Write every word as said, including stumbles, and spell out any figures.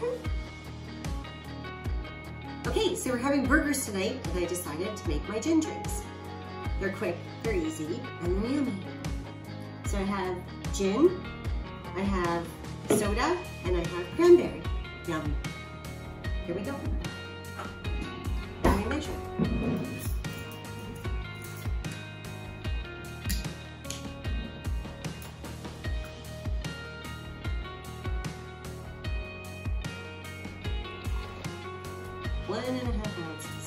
Okay, so we're having burgers tonight, and I decided to make my gin drinks. They're quick, they're easy, and they're yummy. So I have gin, I have soda, and I have cranberry. Yum. Here we go. Now I measure. One and a half ounces.